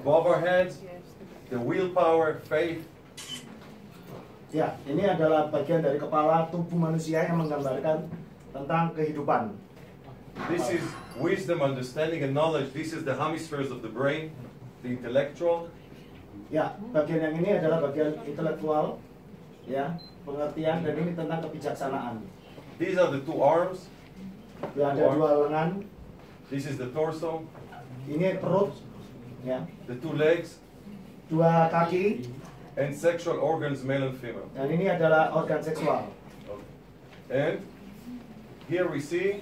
above our heads, the willpower, faith. Ya, ini adalah bagian dari kepala tubuh manusia yang menggambarkan tentang kehidupan. This is wisdom, understanding, and knowledge. This is the hemispheres of the brain, the intellectual. Ya, bagian yang ini adalah bagian intelektual, ya, pengertian, dan ini tentang kebijaksanaan. These are the two arms. Ya, ada dua lengan. This is the torso. Ini perut, ya, The two legs, dua kaki, and sexual organs, male and female. dan ini adalah organ seksual. And here we see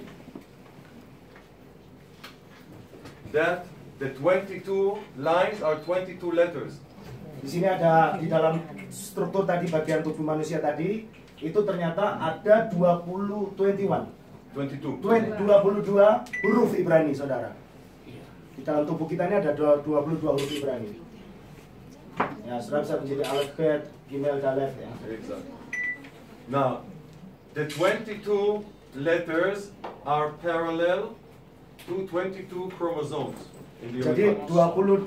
that the 22 lines are 22 letters. Di sini ada, di dalam struktur tadi bagian tubuh manusia tadi, itu ternyata ada 22 huruf Ibrani, saudara. Di dalam tubuh kita ini ada 22 huruf Ibrani. Ya, saudara bisa menjadi Aleph, Bet, Gimel, Daleth, ya. Exactly. Now, the 22 letters are parallel to 22 chromosomes in the Jadi human body.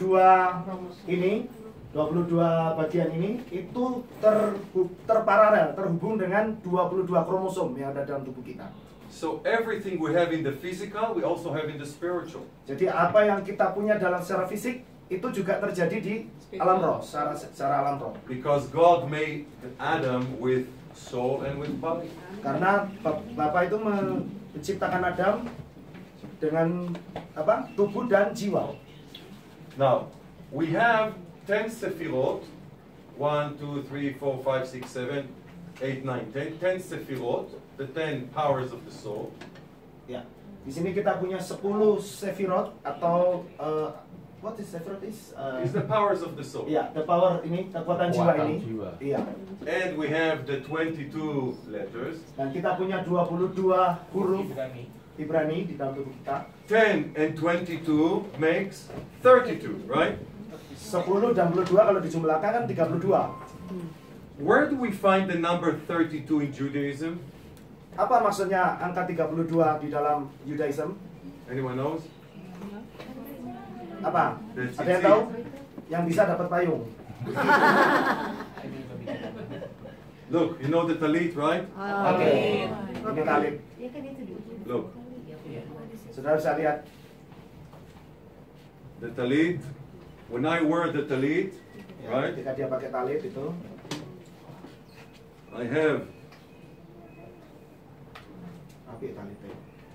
22 bagian ini itu terparalel, terhubung dengan 22 kromosom yang ada dalam tubuh kita. So everything we have in the physical, we also have in the spiritual. Jadi apa yang kita punya dalam secara fisik itu juga terjadi di alam roh, secara alam roh. Because God made Adam with soul and with body. Karena Bapa itu menciptakan Adam dengan apa? Tubuh dan jiwa. Now, we have 10 sefirot. 1, 2, 3, 4, 5, 6, 7, 8, 9, 10. 10 sefirot, the 10 powers of the soul. Ya. Di sini kita punya 10 sefirot atau what is sefirot is? It's the powers of the soul. Ya, the power ini, kekuatan jiwa ini. Iya. And we have the 22 letters. Dan kita punya 22 huruf Ibrani di dalam tubuh kita. 10 and 22 makes 32, right? 10 dan 22 kalau dijumlahkan kan 32. Where do we find the number 32 in Judaism? Apa maksudnya angka 32 di dalam Judaism? Anyone knows? Apa? That's Ada yang it. tahu? Yang bisa dapat payung. Look, you know the talit, right? Oke. Ini talit. Look, Saudara bisa lihat. the talit. When I wear the talit, Ya, right? ketika dia pakai talit itu, I have api talitnya.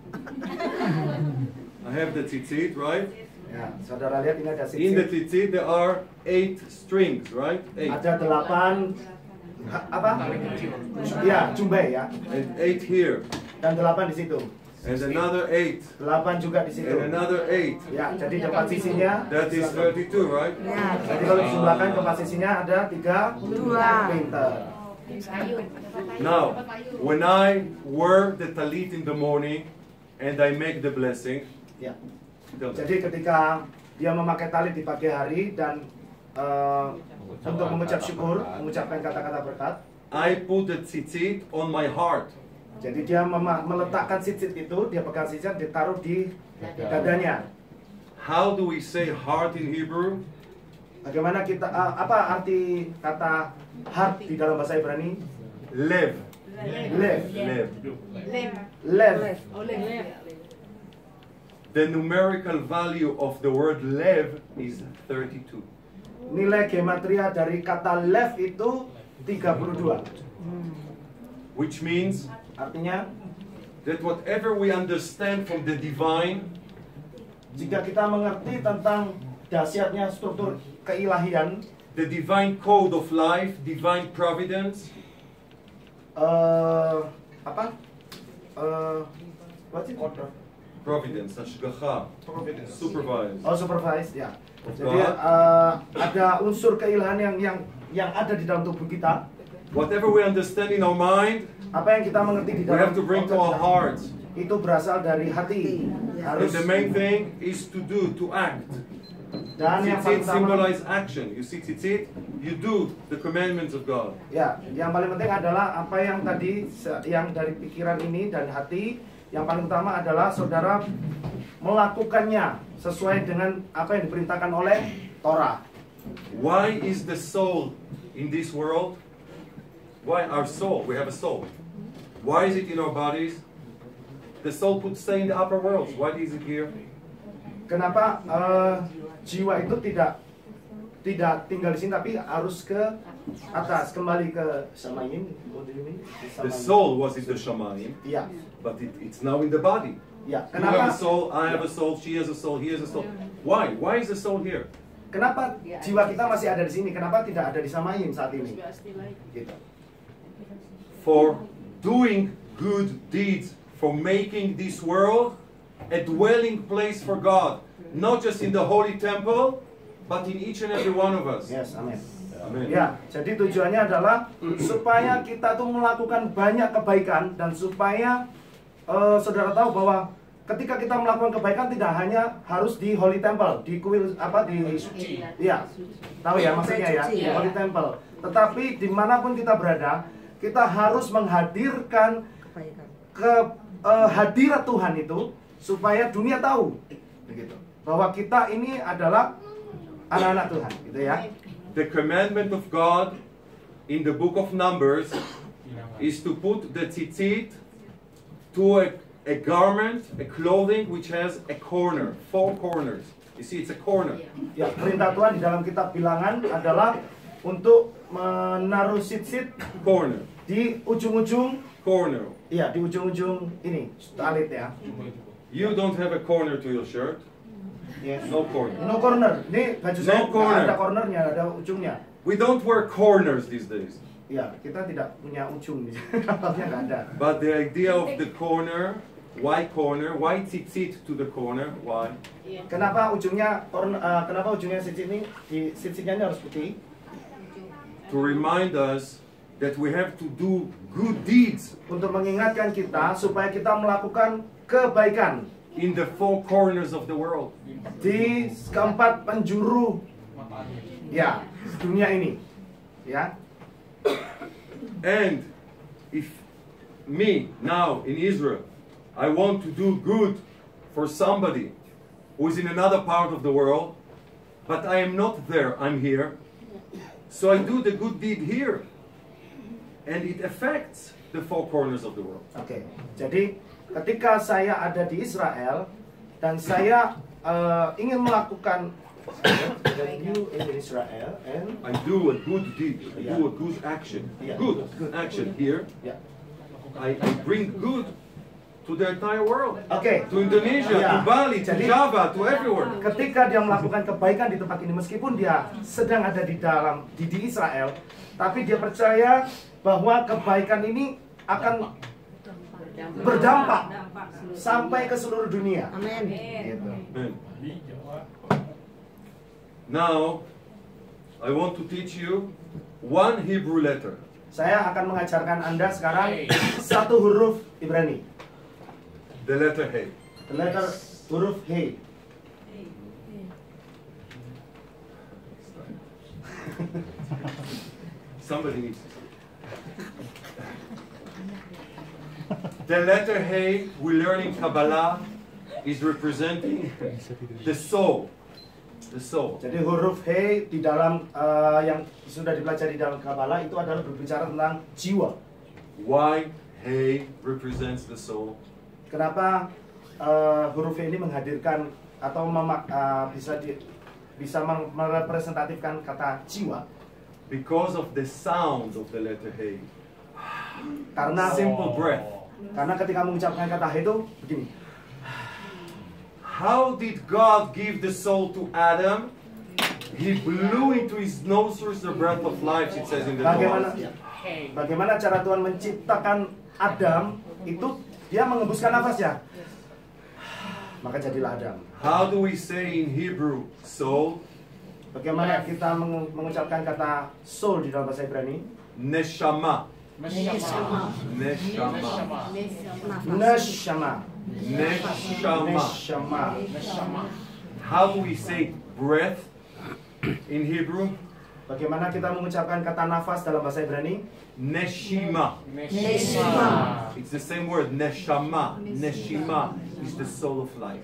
I have the tzitzit, right? Ya, saudara lihat ini ada In the sisir. tzitzit there are 8 strings, right? 8. Ada 8 apa? Ya, jumbai ya. And 8 here. Dan 8 di situ. And another 8. 8 juga di situ. And another 8. Ya, jadi tempat sisinya. That is 32, right? Jadi kalau dijumlahkan tempat sisinya ada 3 pinter. Now, when I wear the talit in the morning and I make the blessing, Ya. Jadi ketika dia memakai talit di pagi hari dan untuk mengucap syukur, mengucapkan kata-kata berkat, I put the tzitzit on my heart. jadi dia meletakkan sisir itu, dia pegang sisir, ditaruh di dadanya. How do we say heart in Hebrew? Bagaimana kita apa arti kata heart di dalam bahasa Ibrani? Lev. Lev. Lev. Lev. The numerical value of the word lev is 32. Nilai gematria dari kata lev itu 32. Which means Artinya, that whatever we understand from the divine, jika kita mengerti tentang dahsyatnya struktur keilahian, the divine code of life, divine providence, apa? What's it? providence, hashgacha, supervise. Oh, supervise, ya. Jadi God. ada unsur keilahian yang ada di dalam tubuh kita. Whatever we understand in our mind, Apa yang kita mengerti di we dalam have to bring to our hearts. itu berasal dari hati. And Harus the main thing is to do, to act. dan yang paling Tzitzit utama, symbolize action. You see tzitzit, you do the commandments of God. ya, yang paling penting adalah apa yang tadi yang dari pikiran ini dan hati. Yang paling utama adalah saudara melakukannya sesuai dengan apa yang diperintahkan oleh Torah. Why is the soul in this world? Why our soul? We have a soul. Why is it in our bodies? The soul could stay in the upper worlds. Why is it here? Kenapa jiwa itu tidak tinggal di sini tapi harus ke atas, kembali ke Shamayim? The soul was in the Shamayim, Iya. but it's now in the body. Ya, You have a kenapa? soul, I have a soul, she has a soul, he has a soul. Why? Why is the soul here? Kenapa jiwa kita masih ada di sini? Kenapa tidak ada di Shamayim saat ini? Gitu. For doing good deeds, for making this world a dwelling place for God, not just in the holy temple, but in each and every one of us. Yes, amin. Amen. Ya, jadi tujuannya adalah supaya kita tuh melakukan banyak kebaikan dan supaya saudara tahu bahwa ketika kita melakukan kebaikan tidak hanya harus di Holy Temple, di kuil apa di ya, tahu ya maksudnya ya, di Holy Temple. Tetapi dimanapun kita berada, kita harus menghadirkan hadirat Tuhan itu supaya dunia tahu, begitu, bahwa kita ini adalah anak-anak Tuhan, gitu ya. The commandment of God in the book of Numbers is to put the tzitzit to a garment, a clothing which has a corner, 4 corners. You see, it's a corner. Ya, perintah Tuhan di dalam kitab Bilangan adalah untuk menaruh tzitzit Corner. di ujung-ujung, Corner. iya di ujung-ujung ini talit ya. You don't have a corner to your shirt. Yes. No corner. No corner. Ini baju No saya nggak corner. ada cornernya, ada ujungnya. We don't wear corners these days. Ya, kita tidak punya ujung, kapalnya nggak ada. But the idea of the corner, why tzitzit to the corner? Why? Kenapa ujungnya tzitzit ini tzitzitnya ini harus putih? To remind us that we have to do good deeds Untuk mengingatkan kita supaya kita melakukan kebaikan in the 4 corners of the world. di keempat penjuru ya dunia ini, ya. And if me now in Israel, I want to do good for somebody who is in another part of the world, but I am not there, I'm here. So I do the good deed here. And it affects the 4 corners of the world. Oke, jadi ketika saya ada di Israel dan saya ingin melakukan you in Israel and I do a good deed, I do a good action, Yeah. good Good. action here. ya. I bring good to the entire world. Oke. To Indonesia, Yeah. to Bali, to Jadi- Java, to everywhere. Ketika dia melakukan kebaikan di tempat ini, meskipun dia sedang ada di Israel, tapi dia percaya bahwa kebaikan ini akan berdampak sampai ke seluruh dunia. Amin. Gitu. Amen. Now, I want to teach you 1 Hebrew letter. Saya akan mengajarkan Anda sekarang 1 huruf Ibrani. The letter Hey. The letter huruf He. Somebody needs to. The letter Hey we learn in Kabbalah is representing the soul. The soul. Jadi huruf He di dalam yang sudah dipelajari dalam Kabbalah itu adalah berbicara tentang jiwa. Why Hey represents the soul? Kenapa huruf He ini menghadirkan atau bisa merepresentatifkan kata jiwa? Because of the sound of the letter Hey. Karena Simple breath. Karena ketika mengucapkan kata He itu begini. How did God give the soul to Adam? He blew into his nostrils the breath of life, it says in the Torah. Bagaimana cara Tuhan menciptakan Adam itu dia mengembuskan nafasnya. Maka jadilah Adam. How do we say in Hebrew, soul? Bagaimana kita mengucapkan kata soul di dalam bahasa Ibrani? Neshama. Neshama. Neshama. Neshama. Neshama. Neshama. How do we say breath in Hebrew? Bagaimana kita mengucapkan kata nafas dalam bahasa Ibrani? Neshima. Neshama. It's the same word, neshama. Neshima is the soul of life.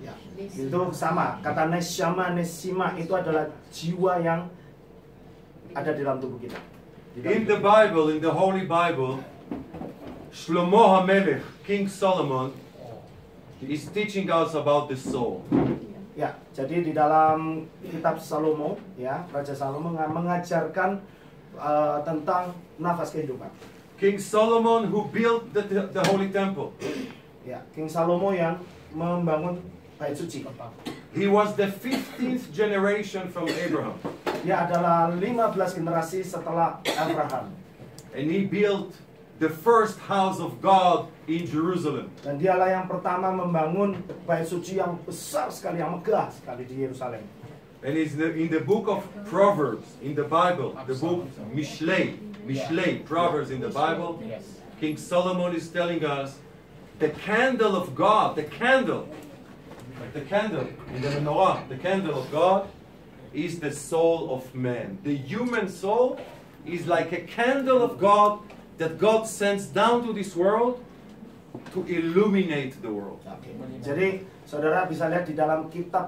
Ya, itu sama. Kata neshama, neshima itu adalah jiwa yang ada di dalam tubuh kita. In the Bible, in the Holy Bible, Shlomo HaMelech, King Solomon, is teaching us about the soul. Ya, jadi di dalam kitab Salomo, ya, Raja Salomo mengajarkan tentang nafas kehidupan. King Solomon who built the Holy Temple. Ya, King Salomo yang membangun bait suci. He was the 15th generation from Abraham. Dia adalah 15 generasi setelah Abraham. And he built the first house of God in Jerusalem. Dan dialah yang pertama membangun bait suci yang besar sekali, yang megah sekali di Yerusalem. And it's in the book of Proverbs, in the Bible, the book Mishlei, Proverbs in the Bible, King Solomon is telling us the candle of God, the candle in the menorah, the candle of God is the soul of man. The human soul is like a candle of God that God sends down to this world to illuminate the world. Oke. Jadi saudara bisa lihat di dalam kitab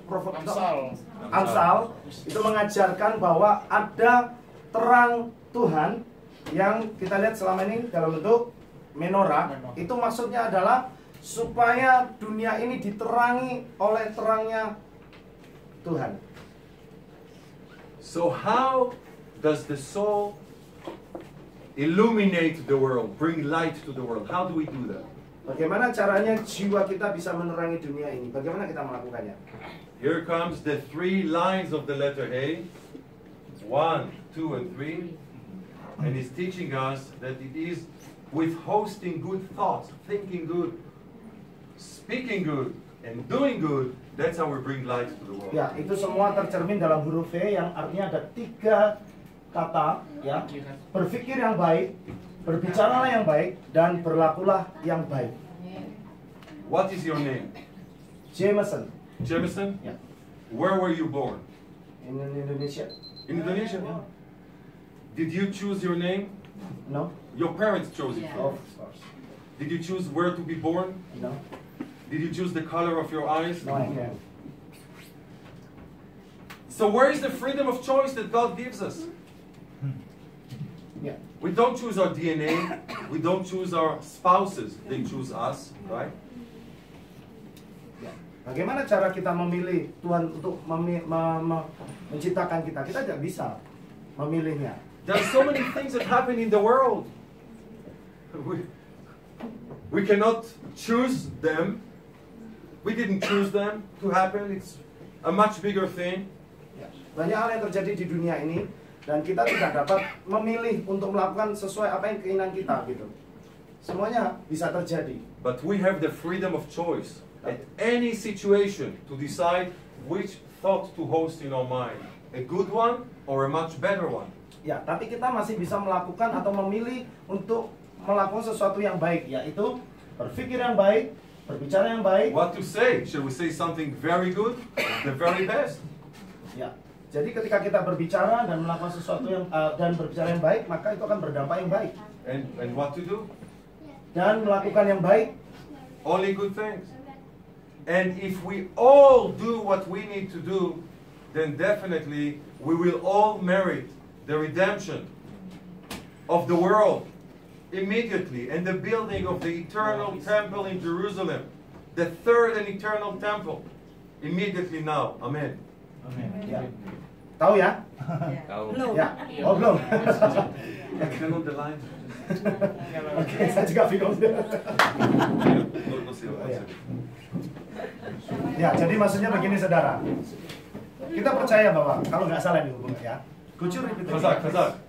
Amsal itu mengajarkan bahwa ada terang Tuhan yang kita lihat selama ini dalam bentuk menorah. Itu maksudnya adalah supaya dunia ini diterangi oleh terangnya Tuhan. So how does the soul illuminate the world, bring light to the world? How do we do that? Bagaimana caranya jiwa kita bisa menerangi dunia ini? Bagaimana kita melakukannya? Here comes the 3 lines of the letter A. 1, 2, and 3. And he's teaching us that it is with hosting good thoughts, thinking good, speaking good, and doing good, that's how we bring light to the world. Ya, itu semua tercermin dalam huruf V yang artinya ada 3 kata, ya. Berpikir yang baik, berbicaralah yang baik, dan berlakulah yang baik. What is your name? Jameson. Jameson? Ya. Where were you born? In Indonesia. In Indonesia? Did you choose your name? No. Your parents chose it for Of you. course. Did you choose where to be born? No. Did you choose the color of your eyes? No, I can't. So where is the freedom of choice that God gives us? Ya. We don't choose our DNA. We don't choose our spouses. They choose us, right? Ya. Bagaimana cara kita memilih Tuhan untuk menciptakan kita? Kita tidak bisa memilihnya. There are so many things that happen in the world. We cannot choose them. We didn't choose them to happen. It's a much bigger thing. Ya. Banyak hal yang terjadi di dunia ini dan kita tidak dapat memilih untuk melakukan sesuai apa yang keinginan kita gitu. Semuanya bisa terjadi. But we have the freedom of choice at any situation to decide which thought to host in our mind. A good one or a much better one. Ya, tapi kita masih bisa melakukan atau memilih untuk melakukan sesuatu yang baik, yaitu berpikir yang baik, berbicara yang baik. What to say? Shall we say something very good? The very best? Ya. Jadi ketika kita berbicara dan melakukan sesuatu yang dan berbicara yang baik, maka itu akan berdampak yang baik. And what to do? Dan melakukan yang baik, Only good things. And if we all do what we need to do, then definitely we will all merit the redemption of the world immediately and the building of the eternal temple in Jerusalem, the third and eternal temple, immediately now. Amen. ya. Tahu ya? Belum. Ya. Oh, belum. Can on the line? Oke, saya juga bingung. Ya, jadi maksudnya begini saudara. Kita percaya bahwa kalau nggak salah nih hubungan ya. Could you repeat it? Kazak.